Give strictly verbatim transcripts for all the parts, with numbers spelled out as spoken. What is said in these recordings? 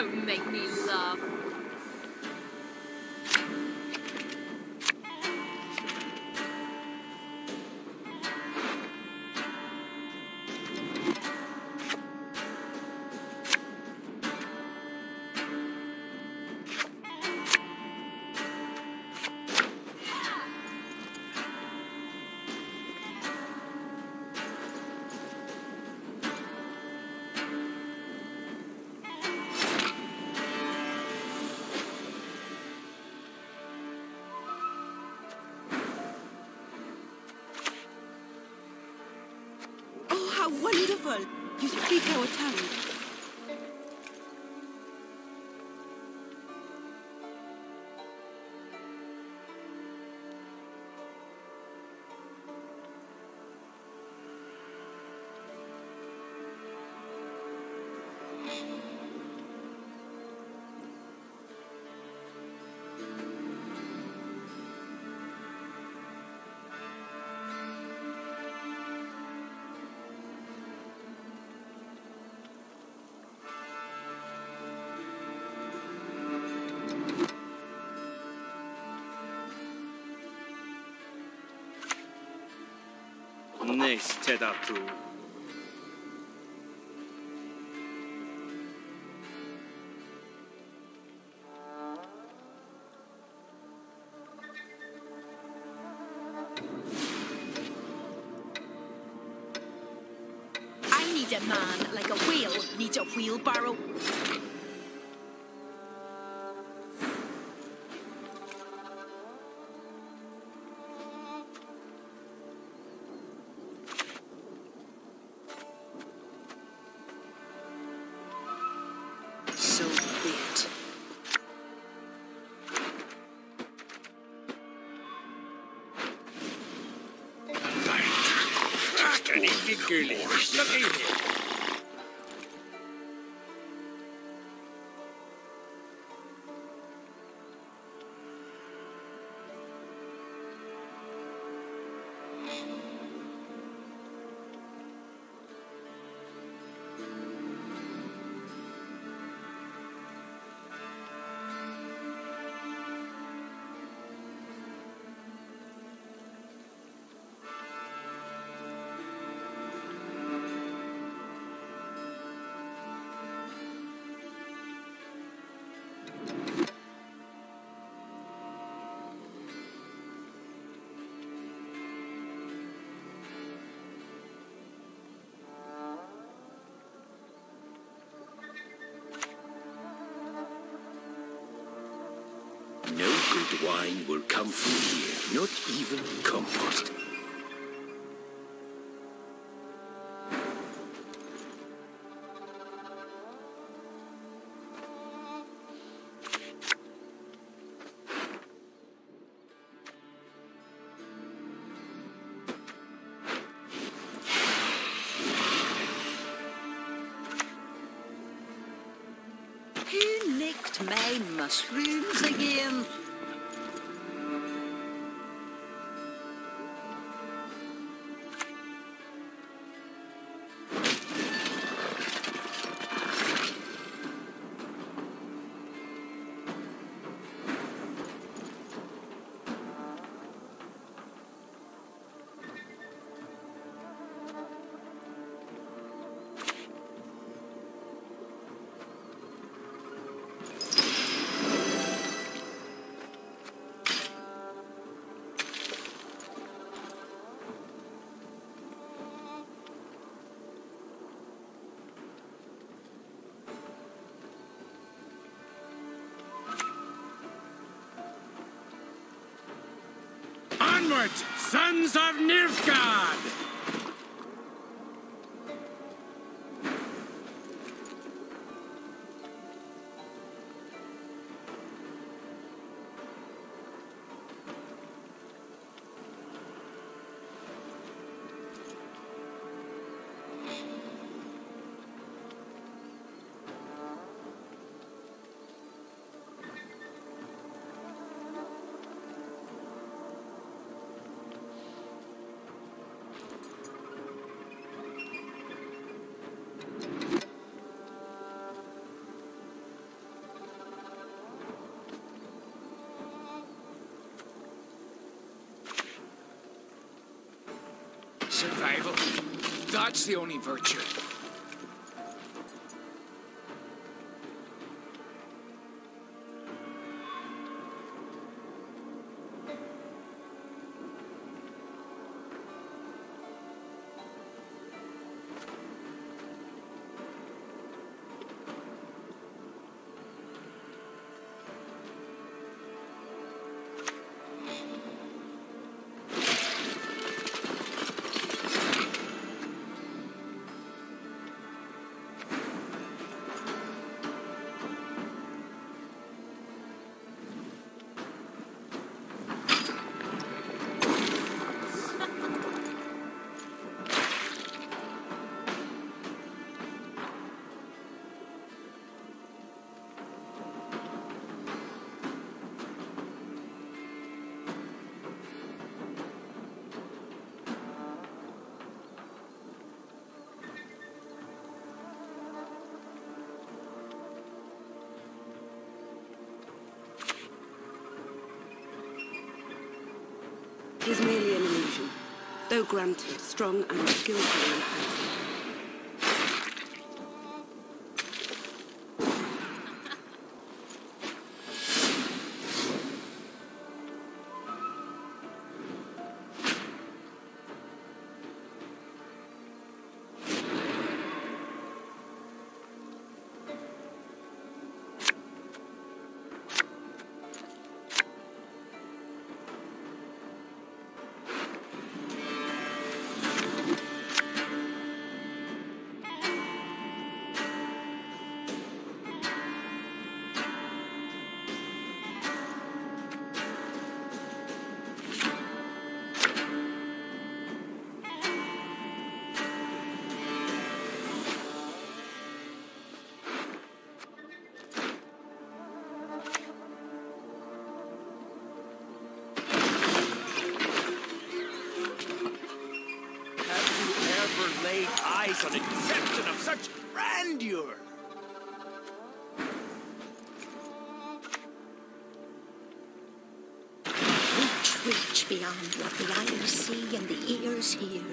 Don't make me laugh. How wonderful! You speak our tongue. Nestedatou. I need a man like a whale needs a wheelbarrow. So be it. Look at it. No good wine will come from here, not even compost. Who nicked my mushrooms again? Onward, sons of Nilfgaard! survival. That's the only virtue. It is merely an illusion, though granted strong and skillful in power. Laid eyes on a conception of such grandeur. Reach, reach beyond what the eyes see and the ears hear.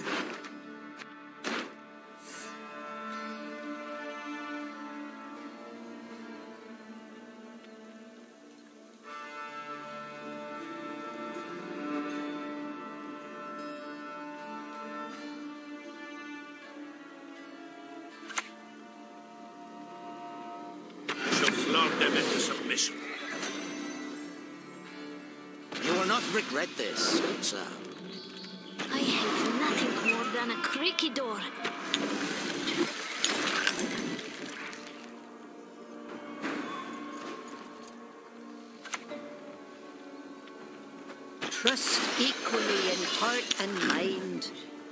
Flog them into submission. You will not regret this, good sir. I hate nothing more than a creaky door. Trust equally in heart and mind.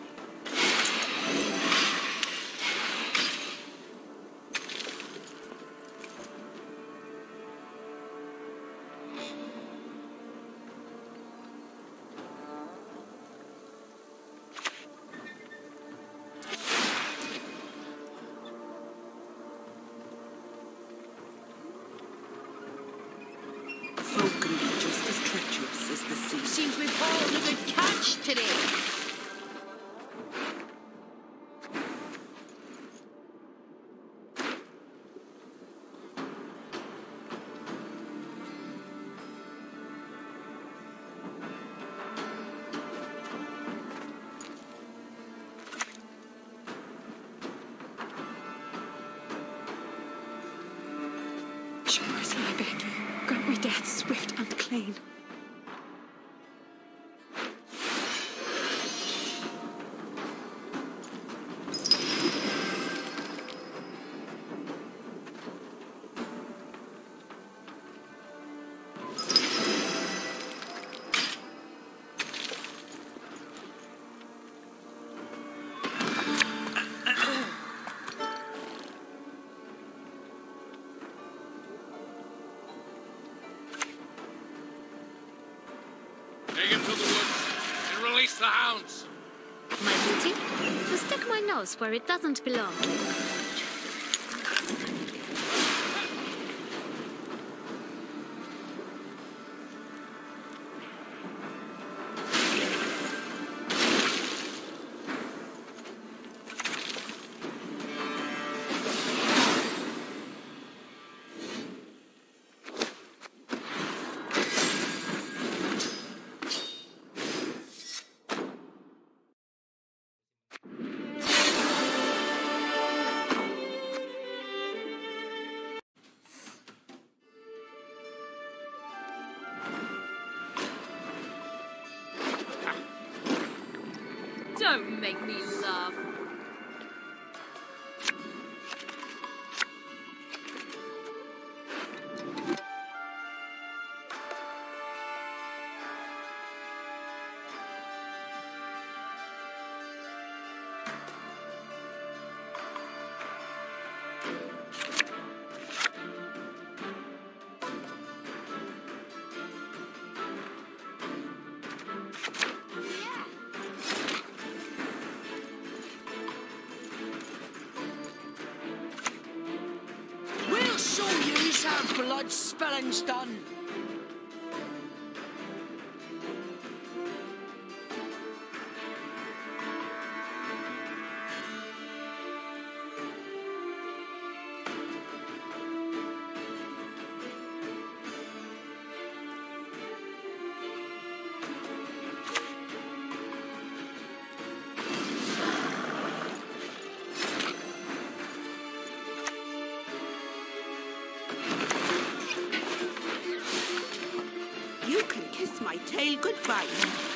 Folk can be just as treacherous as the sea. Seems we've hauled a good catch today. Show mercy, I beg you. Grant me death swift and clean. Take him to the woods and release the hounds. My duty? To stick my nose where it doesn't belong. Don't make me laugh. We'll show you how blood spilling's done. You can kiss my tail goodbye.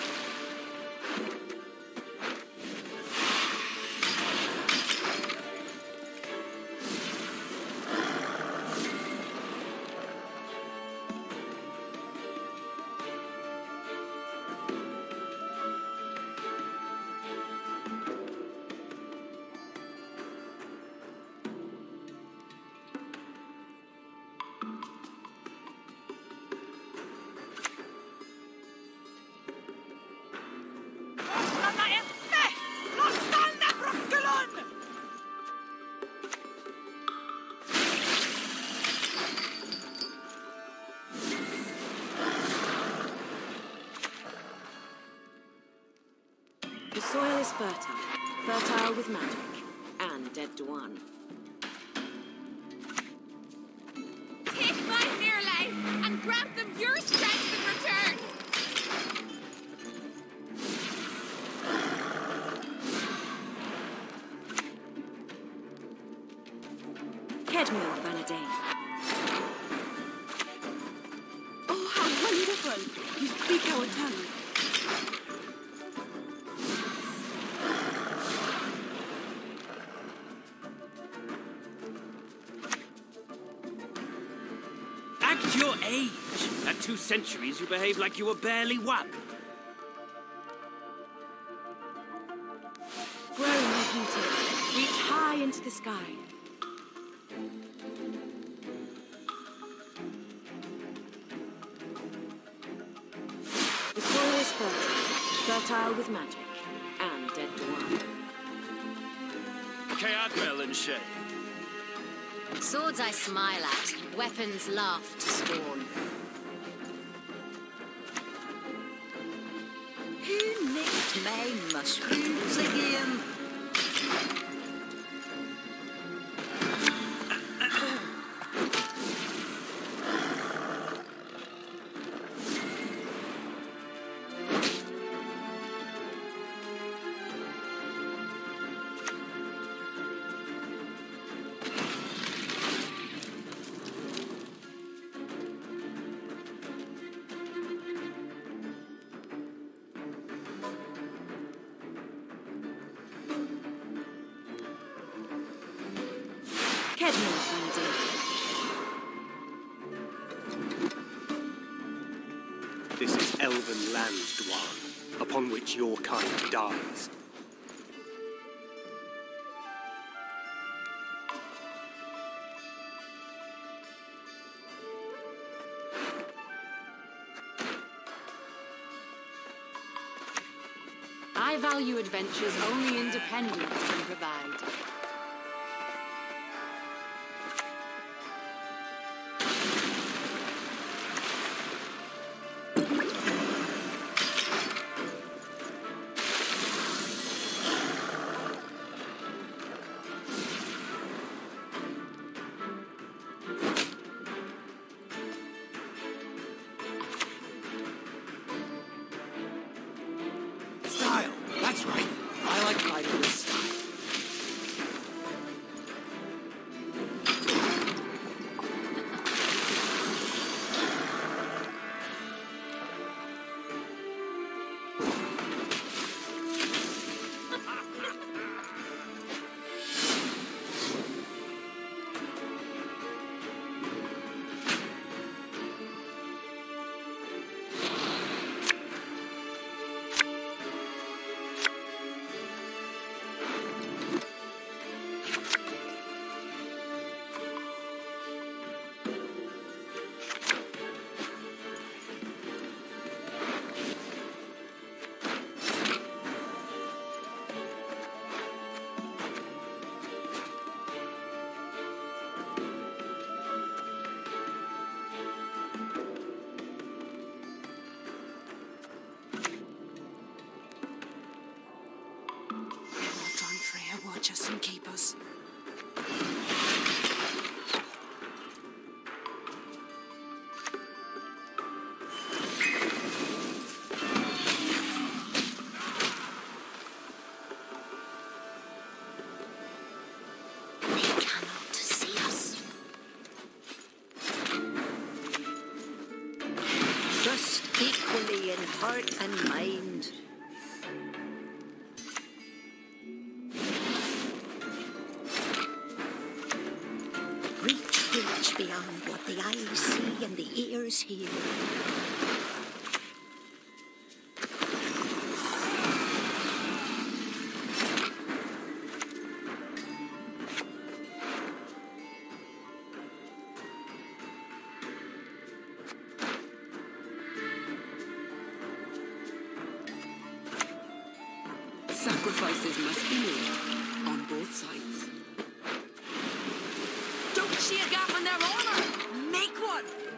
The soil is fertile, fertile with magic, and dead to one. Take my mere life and grant them your strength in return. Dwimveandra. Oh, how wonderful! You speak our tongue. Act your age. At two centuries, you behave like you were barely one. Grow, my beauty. Reach high into the sky. The soil is fertile, fertile with magic, and dead to one. Cadwell and Shay. Swords I smile at, weapons laugh to scorn. Who nicked my mushrooms again? This is elven land, Dwan, upon which your kind dies. I value adventures only independence can provide. Style. That's right. I like fighting with style. Reach us and keep us. They cannot see us. Just equally in heart and mind. Reach, reach beyond what the eyes see and the ears hear. Sacrifices must be made on both sides. Don't see a gap in their armor! Make one!